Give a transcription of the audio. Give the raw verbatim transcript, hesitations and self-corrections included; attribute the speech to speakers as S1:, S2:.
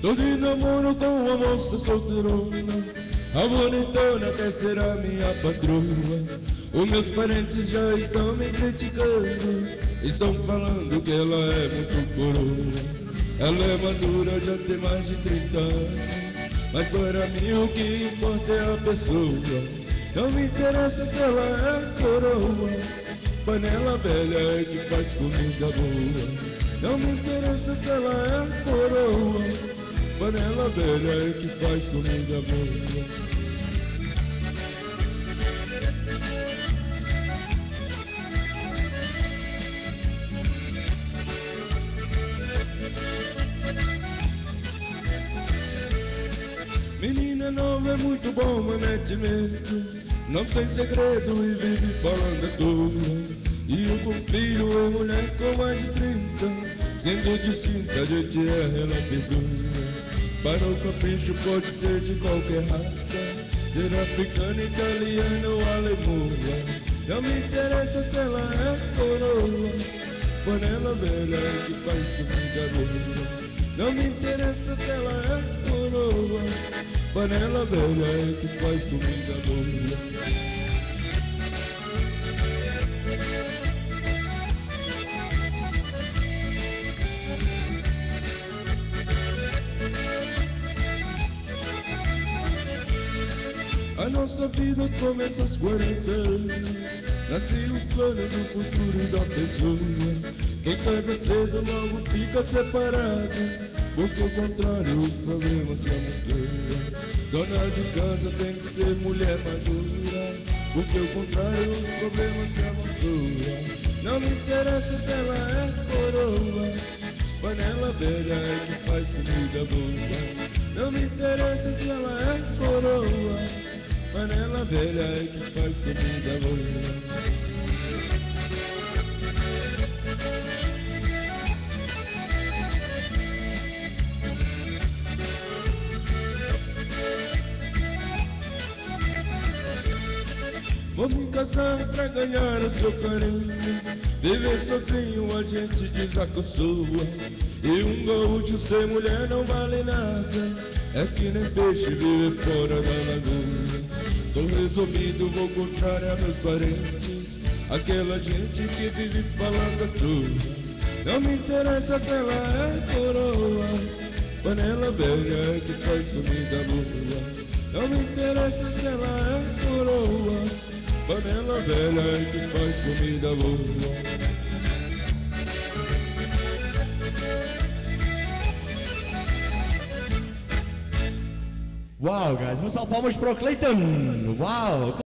S1: Tô de namoro com uma moça solteirona, a bonitona quer ser a minha patroa. Os meus parentes já estão me criticando, estão falando que ela é muito coroa. Ela é madura, já tem mais de trinta anos, mas para mim o que importa é a pessoa. Não me interessa se ela é coroa, panela velha é que faz comida boa. Não me interessa se ela é coroa, panela velha é que faz comida boa. Menina nova é muito bom, mas mete medo, não tem segredo e vive falando à toa. E eu confio em mulher com mais de trinta, sendo distinta, a gente é ela perdoa. Para o capricho pode ser de qualquer raça, ser africana, italiana ou alemoa. Não me interessa se ela é coroa, panela velha que faz comida boa. Não me interessa se ela é coroa, panela velha que faz comida boa. A nossa vida começa aos quarenta anos, nasce o plano do futuro da pessoa. Quem casa cedo logo fica separado, porque ao contrário os problemas se amontoam. Dona de casa tem que ser mulher madura, porque ao contrário os problemas se amontoam. Não me interessa se ela é coroa, panela velha é que faz comida boa. Não me interessa se ela é coroa, panela velha é que faz comida boa. Vou me casar pra ganhar o seu carinho, viver sozinho a gente desacostoa. E um gaúcho sem mulher não vale nada, é que nem peixe viver fora da lagoa. Tô resolvido, vou contrário a meus parentes, aquela gente que vive falando à toa. Não me interessa se ela é coroa, panela velha que faz comida boa. Não me interessa se ela é coroa, panela velha que faz comida boa.
S2: Wow, guys, uma salva de palmas para o Clayton. Wow.